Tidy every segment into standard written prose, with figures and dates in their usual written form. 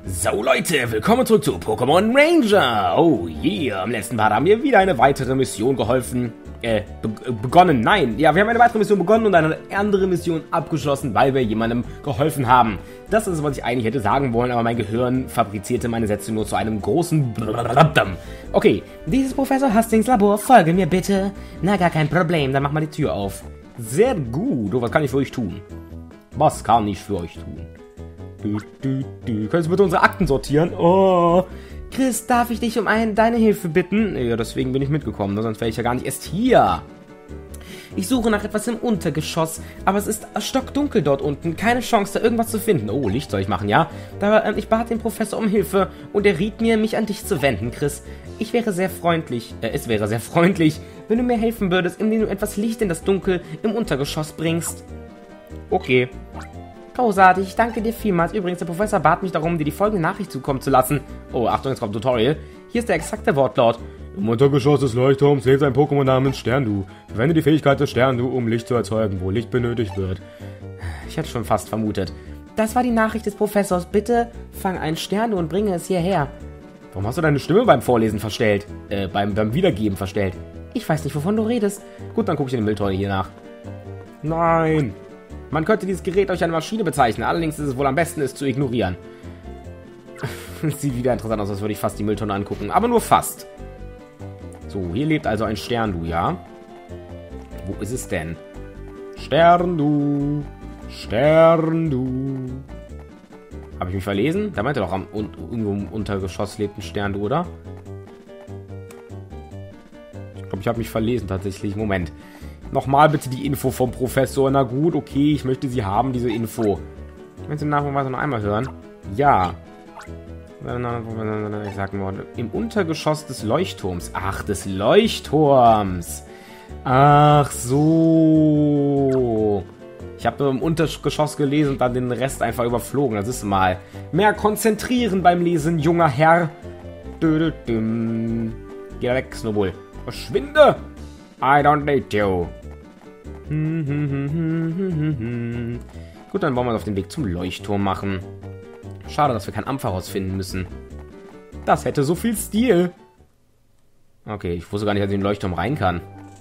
So Leute, willkommen zurück zu Pokémon Ranger. Oh yeah, im letzten Part haben wir wieder eine weitere Mission begonnen. Nein, ja, wir haben eine weitere Mission begonnen und eine andere Mission abgeschlossen, weil wir jemandem geholfen haben. Das ist, was ich eigentlich hätte sagen wollen, aber mein Gehirn fabrizierte meine Sätze nur zu einem großen Okay, dieses Professor Hastings Labor, folge mir bitte. Na, gar kein Problem, dann mach mal die Tür auf. Sehr gut. Oh, was kann ich für euch tun? Was kann ich für euch tun? Könntest du bitte unsere Akten sortieren? Oh. Chris, darf ich dich um deine Hilfe bitten? Ja, deswegen bin ich mitgekommen, sonst wäre ich ja gar nicht erst hier. Ich suche nach etwas im Untergeschoss, aber es ist stockdunkel dort unten. Keine Chance, da irgendwas zu finden. Oh, Licht soll ich machen, ja? Aber ich bat den Professor um Hilfe und er riet mir, mich an dich zu wenden, Chris. Es wäre sehr freundlich, wenn du mir helfen würdest, indem du etwas Licht in das Dunkel im Untergeschoss bringst. Okay. Großartig, ich danke dir vielmals. Übrigens, der Professor bat mich darum, dir die folgende Nachricht zukommen zu lassen. Oh, Achtung, jetzt kommt ein Tutorial. Hier ist der exakte Wortlaut. Im Untergeschoss des Leuchtturms lebt ein Pokémon namens Sterndu. Verwende die Fähigkeit des Sterndu, um Licht zu erzeugen, wo Licht benötigt wird. Ich hätte schon fast vermutet. Das war die Nachricht des Professors. Bitte fang ein Sterndu und bringe es hierher. Warum hast du deine Stimme beim Vorlesen verstellt? Beim Wiedergeben verstellt. Ich weiß nicht, wovon du redest. Gut, dann gucke ich in den Mülltonne hier nach. Nein. Man könnte dieses Gerät als eine Maschine bezeichnen, allerdings ist es wohl am besten, es zu ignorieren. Sieht wieder interessant aus, als würde ich fast die Mülltonne angucken, aber nur fast. So, hier lebt also ein Sterndu, ja? Wo ist es denn? Sterndu, Sterndu. Habe ich mich verlesen? Da meinte doch irgendwo im Untergeschoss lebt ein Sterndu, oder? Ich glaube, ich habe mich verlesen tatsächlich. Moment. Nochmal bitte die Info vom Professor. Na gut, okay, ich möchte sie haben, diese Info. Möchtest du den Nachweis noch einmal hören? Ja. Ich sag mal, im Untergeschoss des Leuchtturms. Ach, des Leuchtturms. Ach so. Ich habe nur im Untergeschoss gelesen und dann den Rest einfach überflogen. Das ist mal. Mehr konzentrieren beim Lesen, junger Herr. Geh weg, Snowball. Verschwinde! I don't need you. Gut, dann wollen wir uns auf den Weg zum Leuchtturm machen. Schade, dass wir kein Ampferhaus finden müssen. Das hätte so viel Stil. Okay, ich wusste gar nicht, dass ich in den Leuchtturm rein kann.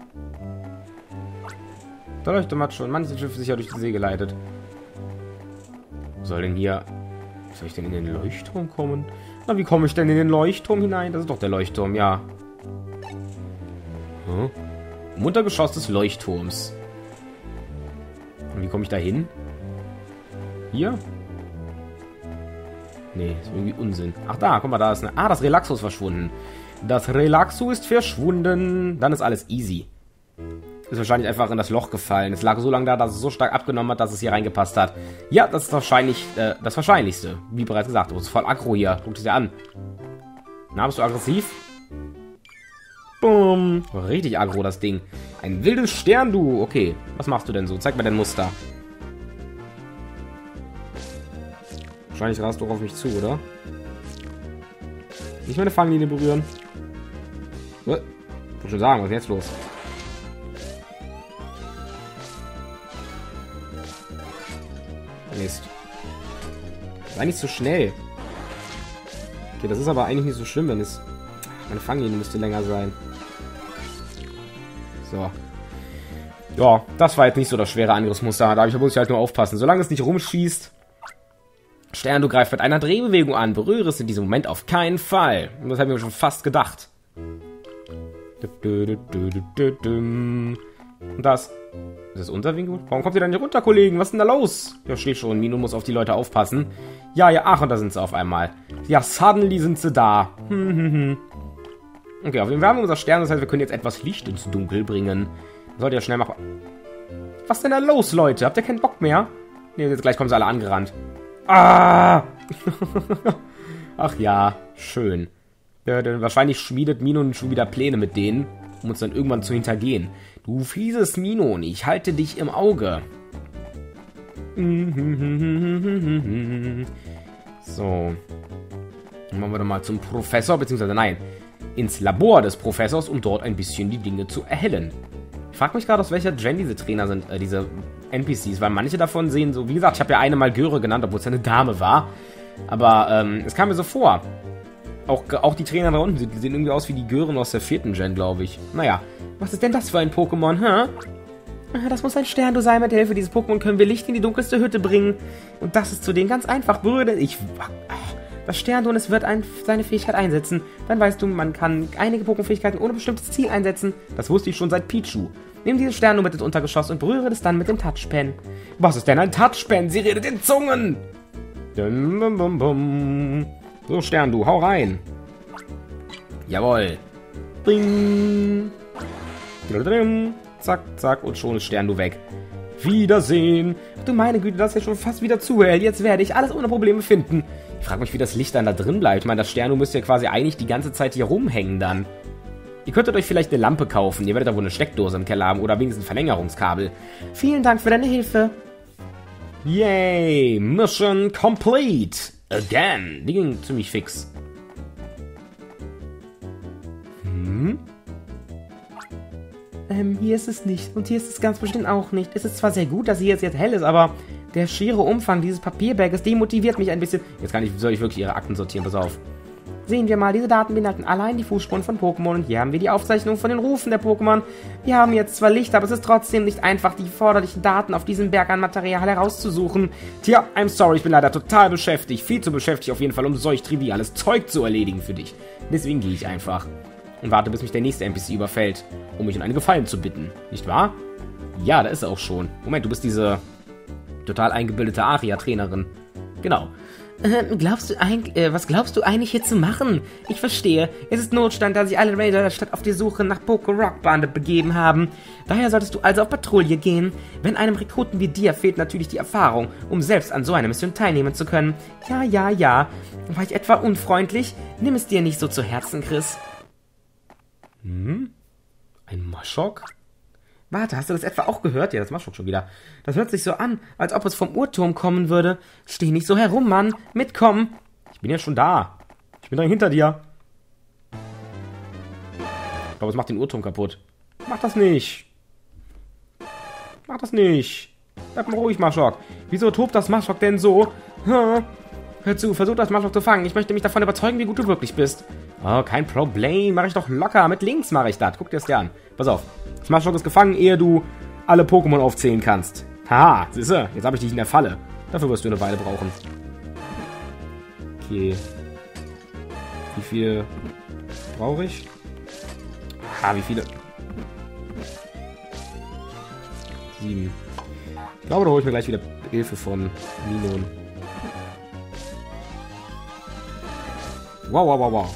Der Leuchtturm hat schon manche Schiffe sicher durch die See geleitet. Wo soll denn hier... Soll ich denn in den Leuchtturm kommen? Na, wie komme ich denn in den Leuchtturm hinein? Das ist doch der Leuchtturm, ja. Hm? Im Untergeschoss des Leuchtturms. Und wie komme ich da hin? Hier? Nee, ist irgendwie Unsinn. Ach da, guck mal, da ist eine... Ah, das Relaxo ist verschwunden. Das Relaxo ist verschwunden. Dann ist alles easy. Ist wahrscheinlich einfach in das Loch gefallen. Es lag so lange da, dass es so stark abgenommen hat, dass es hier reingepasst hat. Ja, das ist wahrscheinlich das Wahrscheinlichste. Wie bereits gesagt, du bist voll aggro hier. Guck es dir an. Na, bist du aggressiv? Boom. Richtig aggro, das Ding. Ein wildes Sterndu. Okay, was machst du denn so? Zeig mir dein Muster. Wahrscheinlich rast du auch auf mich zu, oder? Nicht meine Fanglinie berühren. Ich wollte schon sagen, was ist jetzt los? Mist. Sei nicht so schnell. Okay, das ist aber eigentlich nicht so schlimm, wenn es... Meine Fanglinie müsste länger sein. So. Ja, das war jetzt nicht so das schwere Angriffsmuster. Da muss ich halt nur aufpassen. Solange es nicht rumschießt. Stern, du greifst mit einer Drehbewegung an. Berühre es in diesem Moment auf keinen Fall. Und das habe ich mir schon fast gedacht. Und das... Ist das unser Winkel? Warum kommt ihr denn nicht runter, Kollegen? Was ist denn da los? Ja, steht schon. Mino muss auf die Leute aufpassen. Ja, ach, und da sind sie auf einmal. Ja, suddenly sind sie da. Okay, auf jeden Fall haben wir unser Stern. Das heißt, wir können jetzt etwas Licht ins Dunkel bringen. Sollte ja schnell machen. Was ist denn da los, Leute? Habt ihr keinen Bock mehr? Ne, jetzt gleich kommen sie alle angerannt. Ah! Ach ja, schön. Ja, denn wahrscheinlich schmiedet Mino schon wieder Pläne mit denen, um uns dann irgendwann zu hintergehen. Du fieses Mino, ich halte dich im Auge. So. Dann machen wir doch mal zum Professor, beziehungsweise nein, ins Labor des Professors, um dort ein bisschen die Dinge zu erhellen. Ich frage mich gerade, aus welcher Gen diese Trainer sind, diese NPCs, weil manche davon sehen so, wie gesagt, ich habe ja eine mal Göre genannt, obwohl es ja eine Dame war. Aber es kam mir so vor. Auch die Trainer da unten, die sehen irgendwie aus wie die Gören aus der 4. Gen, glaube ich. Naja, was ist denn das für ein Pokémon, hä? Das muss ein Sterndu sein. Mit Hilfe dieses Pokémon können wir Licht in die dunkelste Hütte bringen. Und das ist zudem ganz einfach, Brüder. Das Sterndu, und es wird seine Fähigkeit einsetzen. Dann weißt du, man kann einige Pokémon-Fähigkeiten ohne bestimmtes Ziel einsetzen. Das wusste ich schon seit Pichu. Nimm dieses Sterndu mit ins Untergeschoss und berühre es dann mit dem Touchpen. Was ist denn ein Touchpen? Sie redet in Zungen! So, Sterndu, hau rein. Jawohl. Bing. Zack, zack, und schon ist Sterndu weg. Wiedersehen. Du meine Güte, das ist ja schon fast wieder zu hell. Jetzt werde ich alles ohne Probleme finden. Ich frage mich, wie das Licht dann da drin bleibt. Ich meine, das Sterndu müsste ja quasi eigentlich die ganze Zeit hier rumhängen dann. Ihr könntet euch vielleicht eine Lampe kaufen. Ihr werdet da wohl eine Steckdose im Keller haben oder wenigstens ein Verlängerungskabel. Vielen Dank für deine Hilfe. Yay, Mission complete. Again. Die ging ziemlich fix. Hier ist es nicht. Und hier ist es ganz bestimmt auch nicht. Es ist zwar sehr gut, dass hier jetzt hell ist, aber der schiere Umfang dieses Papierberges demotiviert mich ein bisschen. Jetzt soll ich wirklich ihre Akten sortieren, pass auf. Sehen wir mal, diese Daten beinhalten allein die Fußspuren von Pokémon. Und hier haben wir die Aufzeichnung von den Rufen der Pokémon. Wir haben jetzt zwar Licht, aber es ist trotzdem nicht einfach, die erforderlichen Daten auf diesem Berg an Material herauszusuchen. Tja, I'm sorry, ich bin leider total beschäftigt. Viel zu beschäftigt auf jeden Fall, um solch triviales Zeug zu erledigen für dich. Deswegen gehe ich einfach. Und warte, bis mich der nächste NPC überfällt, um mich um einen Gefallen zu bitten. Nicht wahr? Ja, da ist er auch schon. Moment, du bist diese total eingebildete Aria-Trainerin. Genau. Was glaubst du eigentlich hier zu machen? Ich verstehe. Es ist Notstand, da sich alle Ranger der Stadt auf die Suche nach Poké-Rock-Bande begeben haben. Daher solltest du also auf Patrouille gehen. Wenn einem Rekruten wie dir fehlt natürlich die Erfahrung, um selbst an so einer Mission teilnehmen zu können. Ja. War ich etwa unfreundlich? Nimm es dir nicht so zu Herzen, Chris. Ein Maschok? Warte, hast du das etwa auch gehört? Ja, das Maschok schon wieder. Das hört sich so an, als ob es vom Uhrturm kommen würde. Steh nicht so herum, Mann. Mitkommen. Ich bin ja schon da. Ich bin dann hinter dir. Ich glaube, es macht den Uhrturm kaputt. Mach das nicht. Bleib mal ruhig, Maschok. Wieso tobt das Maschok denn so? Hör zu, versuch das Maschok zu fangen. Ich möchte mich davon überzeugen, wie gut du wirklich bist. Oh, kein Problem. Mach ich doch locker. Mit links mache ich das. Guck dir das dir an. Pass auf. Das Maschok ist gefangen, ehe du alle Pokémon aufzählen kannst. Haha, siehste, jetzt habe ich dich in der Falle. Dafür wirst du eine Weile brauchen. Okay. Wie viel brauche ich? Wie viele? 7. Ich glaube, da hole ich mir gleich wieder Hilfe von Minon. Wow.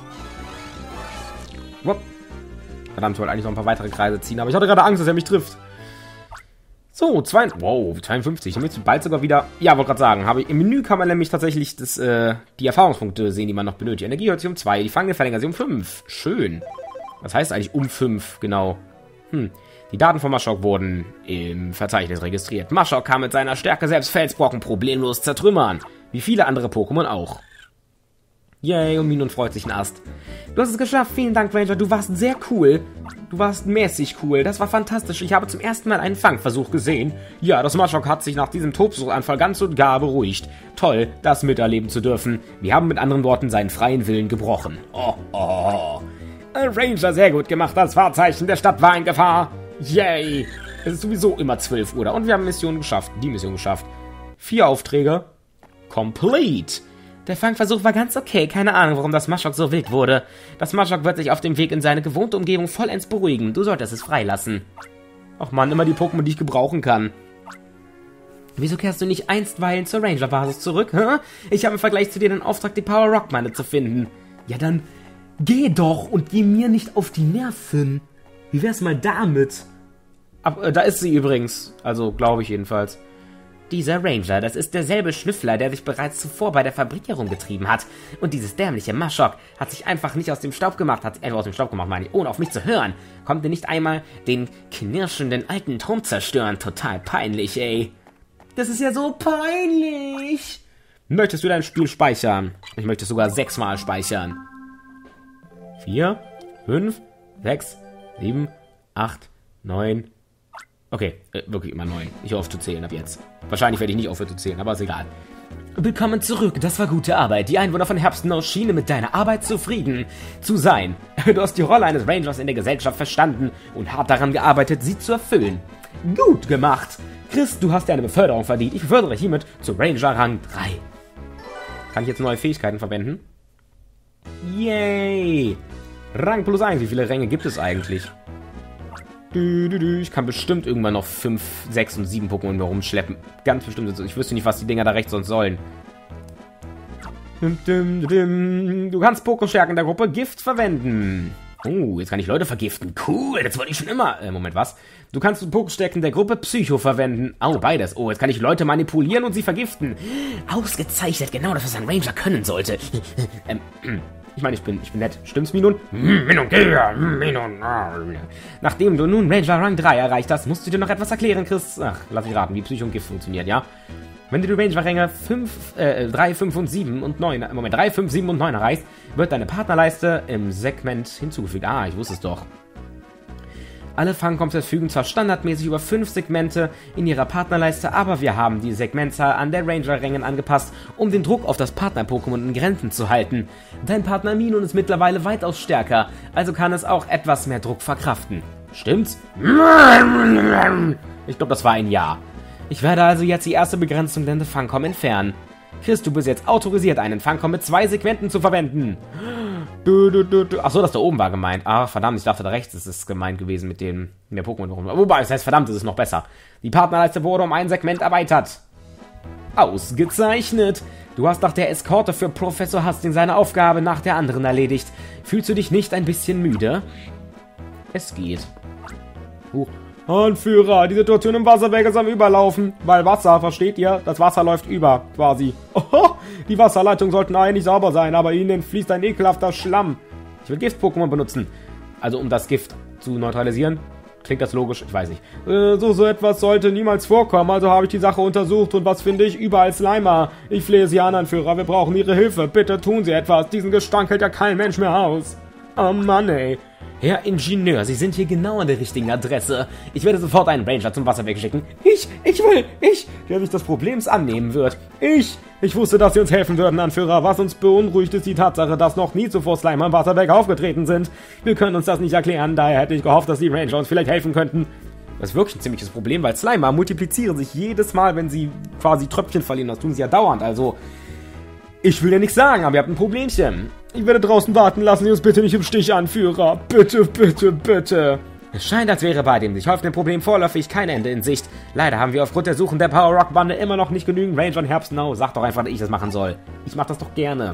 Verdammt, ich wollte eigentlich noch ein paar weitere Kreise ziehen, aber ich hatte gerade Angst, dass er mich trifft. So, 52. Dann jetzt bald sogar wieder... Ja, wollte gerade sagen, im Menü kann man nämlich tatsächlich die Erfahrungspunkte sehen, die man noch benötigt. Energie hört sich um 2, die Fangende verlängert sich um 5. Schön. Was heißt eigentlich um 5, genau? Die Daten von Maschok wurden im Verzeichnis registriert. Maschok kann mit seiner Stärke selbst Felsbrocken problemlos zertrümmern. Wie viele andere Pokémon auch. Yay, und Minon freut sich ein Ast. Du hast es geschafft, vielen Dank, Ranger, du warst sehr cool. Du warst mäßig cool, das war fantastisch. Ich habe zum ersten Mal einen Fangversuch gesehen. Ja, das Maschok hat sich nach diesem Tobsuchanfall ganz und gar beruhigt. Toll, das miterleben zu dürfen. Wir haben mit anderen Worten seinen freien Willen gebrochen. Ranger, sehr gut gemacht, das Wahrzeichen der Stadt war in Gefahr. Yay. Es ist sowieso immer 12 Uhr da und wir haben die Mission geschafft. 4 Aufträge. Complete. Der Fangversuch war ganz okay, keine Ahnung, warum das Maschok so wild wurde. Das Maschok wird sich auf dem Weg in seine gewohnte Umgebung vollends beruhigen. Du solltest es freilassen. Ach man, immer die Pokémon, die ich gebrauchen kann. Wieso kehrst du nicht einstweilen zur Ranger-Basis zurück, hä? Ich habe im Vergleich zu dir den Auftrag, die Power-Rock-Bande zu finden. Ja dann, geh doch und geh mir nicht auf die Nerven. Wie wär's mal damit? Da ist sie übrigens. Also, glaube ich jedenfalls. Dieser Ranger, das ist derselbe Schnüffler, der sich bereits zuvor bei der Fabrik herumgetrieben hat. Und dieses dämliche Maschok hat sich einfach nicht aus dem Staub gemacht, meine ich, ohne auf mich zu hören. Kommt ihr nicht einmal den knirschenden alten Turm zerstören? Total peinlich, ey. Das ist ja so peinlich. Möchtest du dein Spiel speichern? Ich möchte es sogar 6-mal speichern. 4, 5, 6, 7, 8, 9... Okay, wirklich immer 9. Ich hoffe zu zählen ab jetzt. Wahrscheinlich werde ich nicht aufhören zu zählen, aber ist egal. Willkommen zurück, das war gute Arbeit. Die Einwohner von Herbstsnow schienen mit deiner Arbeit zufrieden zu sein. Du hast die Rolle eines Rangers in der Gesellschaft verstanden und hart daran gearbeitet, sie zu erfüllen. Gut gemacht. Chris, du hast dir eine Beförderung verdient. Ich befördere dich hiermit zu Ranger Rang 3. Kann ich jetzt neue Fähigkeiten verwenden? Yay! Rang plus 1. Wie viele Ränge gibt es eigentlich? Ich kann bestimmt irgendwann noch 5, 6 und 7 Pokémon mehr rumschleppen. Ganz bestimmt. Ich wüsste nicht, was die Dinger da rechts sonst sollen. Du kannst Pokostärken der Gruppe Gift verwenden. Oh, jetzt kann ich Leute vergiften. Cool, das wollte ich schon immer. Moment, was? Du kannst Pokostärken der Gruppe Psycho verwenden. Oh, beides. Oh, jetzt kann ich Leute manipulieren und sie vergiften. Ausgezeichnet, genau das, was ein Ranger können sollte. Ich meine, ich bin nett. Stimmt's, Minon? Minon, geh her, Minon. Nachdem du nun Ranger Rang 3 erreicht hast, musst du dir noch etwas erklären, Chris. Ach, lass mich raten, wie Psycho und Gift funktioniert, ja? Wenn du die Ranger-Ränge 3, 5 und 7 und 9, 3, 5, 7 und 9 erreichst, wird deine Partnerleiste im Segment hinzugefügt. Ah, ich wusste es doch. Alle Fangcoms verfügen zwar standardmäßig über 5 Segmente in ihrer Partnerleiste, aber wir haben die Segmentzahl an der Ranger-Rängen angepasst, um den Druck auf das Partner-Pokémon in Grenzen zu halten. Dein Partner Minon ist mittlerweile weitaus stärker, also kann es auch etwas mehr Druck verkraften. Stimmt's? Ich glaube, das war ein Ja. Ich werde also jetzt die erste Begrenzung der Fangcom entfernen. Chris, du bist jetzt autorisiert, einen Fangcom mit 2 Segmenten zu verwenden. Achso, das da oben war gemeint. Ah, verdammt, ich dachte, da rechts ist es gemeint gewesen mit dem mehr Pokémon. Wobei, das heißt, verdammt, ist es noch besser. Die Partnerleiste wurde um ein Segment erweitert. Ausgezeichnet. Du hast nach der Eskorte für Professor Hastings seine Aufgabe nach der anderen erledigt. Fühlst du dich nicht ein bisschen müde? Es geht. Anführer, die Situation im Wasserberg ist am Überlaufen. Weil Wasser, versteht ihr? Das Wasser läuft über, quasi. Oho, die Wasserleitungen sollten eigentlich sauber sein, aber ihnen fließt ein ekelhafter Schlamm. Ich will Gift-Pokémon benutzen. Also um das Gift zu neutralisieren. Klingt das logisch? Ich weiß nicht. So etwas sollte niemals vorkommen, also habe ich die Sache untersucht und was finde ich? Überall Slimer. Ich flehe Sie an, Anführer, wir brauchen Ihre Hilfe. Bitte tun Sie etwas, diesen Gestank hält ja kein Mensch mehr aus. Oh Mann, ey. Herr Ingenieur, Sie sind hier genau an der richtigen Adresse. Ich werde sofort einen Ranger zum Wasserberg schicken. Ich, der sich des Problems annehmen wird. Ich wusste, dass Sie uns helfen würden, Anführer. Was uns beunruhigt, ist die Tatsache, dass noch nie zuvor Slimer im Wasserberg aufgetreten sind. Wir können uns das nicht erklären, daher hätte ich gehofft, dass die Ranger uns vielleicht helfen könnten. Das ist wirklich ein ziemliches Problem, weil Slimer multiplizieren sich jedes Mal, wenn sie quasi Tröpfchen verlieren. Das tun sie ja dauernd, also... Ich will ja nichts sagen, aber ihr habt ein Problemchen. Ich werde draußen warten, lassen Sie uns bitte nicht im Stich, Anführer. Bitte, bitte, bitte. Es scheint, als wäre bei dem sich häufenden Problem vorläufig kein Ende in Sicht. Leider haben wir aufgrund der Suchen der Power Rock Bande immer noch nicht genügend Ranger in Herbstsnow. Sag doch einfach, dass ich das machen soll. Ich mach das doch gerne.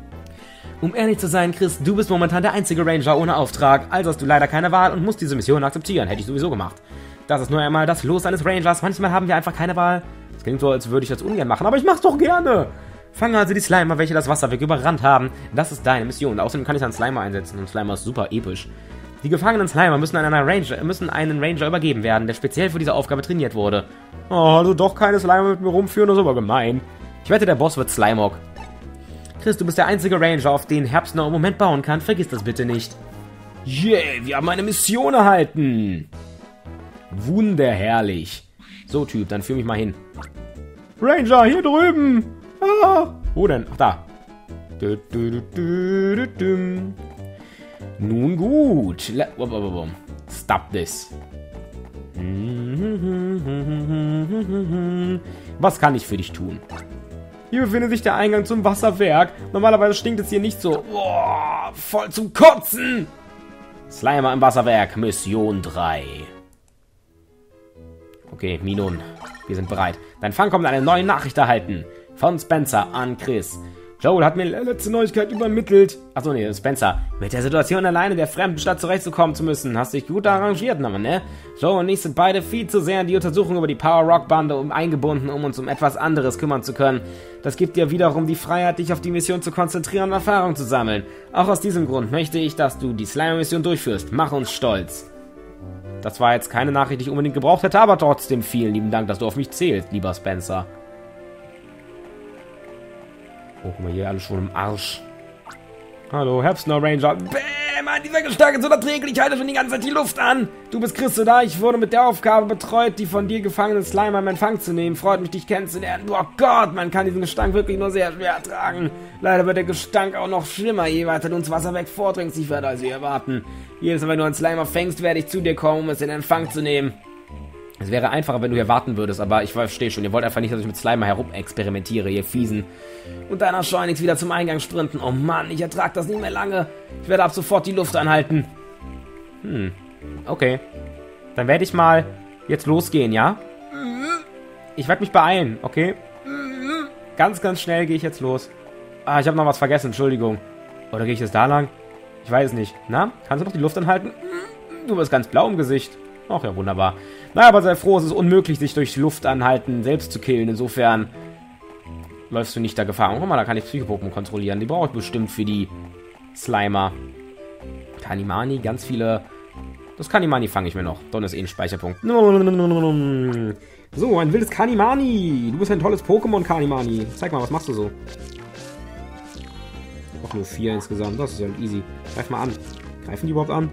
Um ehrlich zu sein, Chris, du bist momentan der einzige Ranger ohne Auftrag, also hast du leider keine Wahl und musst diese Mission akzeptieren. Hätte ich sowieso gemacht. Das ist nur einmal das Los eines Rangers. Manchmal haben wir einfach keine Wahl. Das klingt so, als würde ich das ungern machen, aber ich mach's doch gerne. Fange also die Slimer, welche das Wasserweg überrannt haben. Das ist deine Mission. Außerdem kann ich einen Slimer einsetzen und Slimer ist super episch. Die gefangenen Slimer müssen einen Ranger übergeben werden, der speziell für diese Aufgabe trainiert wurde. Oh, also doch keine Slimer mit mir rumführen, das ist aber gemein. Ich wette, der Boss wird Slimog. Chris, du bist der einzige Ranger, auf den Herbstsnow im Moment bauen kann. Vergiss das bitte nicht. Yeah, wir haben eine Mission erhalten. Wunderherrlich. So, Typ, dann führ mich mal hin. Ranger, hier drüben. Ah. Wo denn? Ach, da. Nun gut. Stop this. Was kann ich für dich tun? Hier befindet sich der Eingang zum Wasserwerk. Normalerweise stinkt es hier nicht so. Boah, voll zum Kotzen. Slimer im Wasserwerk, Mission 3. Okay, Minon, wir sind bereit. Dein Fangcom hat eine neue Nachricht erhalten. Von Spencer an Chris. Joel hat mir letzte Neuigkeit übermittelt. Achso, nee, Spencer. Mit der Situation alleine in der fremden Stadt zurechtzukommen zu müssen, hast dich gut arrangiert, aber ne? Joel und ich sind beide viel zu sehr in die Untersuchung über die Power Rock Bande eingebunden, um uns um etwas anderes kümmern zu können. Das gibt dir wiederum die Freiheit, dich auf die Mission zu konzentrieren und Erfahrung zu sammeln. Auch aus diesem Grund möchte ich, dass du die Slimer-Mission durchführst. Mach uns stolz. Das war jetzt keine Nachricht, die ich unbedingt gebraucht hätte, aber trotzdem vielen lieben Dank, dass du auf mich zählst, lieber Spencer. Oh, guck mal, hier alles schon im Arsch. Hallo, Herbstsnow Ranger. Bäm! Slimer, dieser Gestank ist unerträglich, ich halte schon die ganze Zeit die Luft an. Du bist Chris, oder? Ich wurde mit der Aufgabe betreut, die von dir gefangenen Slimer in Empfang zu nehmen. Freut mich, dich kennenzulernen. Oh Gott, man kann diesen Gestank wirklich nur sehr schwer ertragen. Leider wird der Gestank auch noch schlimmer, je weiter du ins Wasser weg vordringst. Ich werde also hier warten. Jedes Mal, wenn du einen Slimer fängst, werde ich zu dir kommen, um es in Empfang zu nehmen. Es wäre einfacher, wenn du hier warten würdest, aber ich verstehe schon. Ihr wollt einfach nicht, dass ich mit Slimer herumexperimentiere, ihr Fiesen. Und deiner schleunigst wieder zum Eingang sprinten. Oh Mann, ich ertrage das nicht mehr lange. Ich werde ab sofort die Luft anhalten. Okay. Dann werde ich mal jetzt losgehen, ja? Ich werde mich beeilen, okay? Ganz, ganz schnell gehe ich jetzt los. Ah, ich habe noch was vergessen, Entschuldigung. Oder gehe ich jetzt da lang? Ich weiß nicht. Na, kannst du noch die Luft anhalten? Du bist ganz blau im Gesicht. Ach ja, wunderbar. Naja, aber sei froh, es ist unmöglich, sich durch Luft anhalten selbst zu killen. Insofern läufst du nicht der Gefahr. Guck mal, da kann ich Psycho-Pokémon kontrollieren. Die brauche ich bestimmt für die Slimer. Kanimani, ganz viele. Das Kanimani fange ich mir noch. Dann ist eh ein Speicherpunkt. So, ein wildes Kanimani. Du bist ein tolles Pokémon, Kanimani. Zeig mal, was machst du so? Auch nur 4 insgesamt. Das ist ja easy. Greif mal an. Greifen die überhaupt an?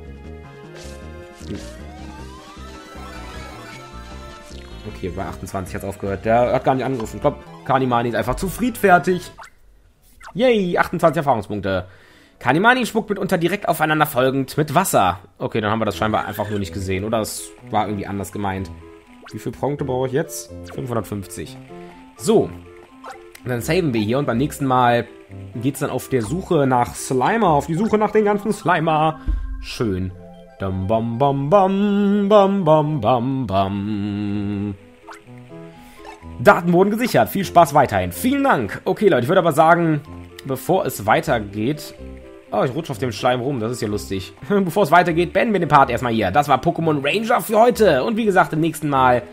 Okay, bei 28 hat es aufgehört. Der hat gar nicht angegriffen. Ich glaube, Kanimani ist einfach zu friedfertig. Yay, 28 Erfahrungspunkte. Kanimani spuckt mitunter direkt aufeinander folgend mit Wasser. Okay, dann haben wir das scheinbar einfach nur nicht gesehen. Oder es war irgendwie anders gemeint. Wie viele Punkte brauche ich jetzt? 550. So. Dann saven wir hier und beim nächsten Mal geht es dann auf der Suche nach Slimer. Auf die Suche nach den ganzen Slimer. Schön. Bam, bam, bam, bam, bam, bam, bam, bam. Daten wurden gesichert. Viel Spaß weiterhin. Vielen Dank. Okay, Leute, ich würde aber sagen, bevor es weitergeht... Oh, ich rutsche auf dem Schleim rum. Das ist ja lustig. Bevor es weitergeht, beenden wir den Part erstmal hier. Das war Pokémon Ranger für heute. Und wie gesagt, beim nächsten Mal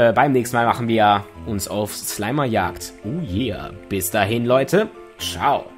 machen wir uns auf Slimerjagd. Oh yeah. Bis dahin, Leute. Ciao.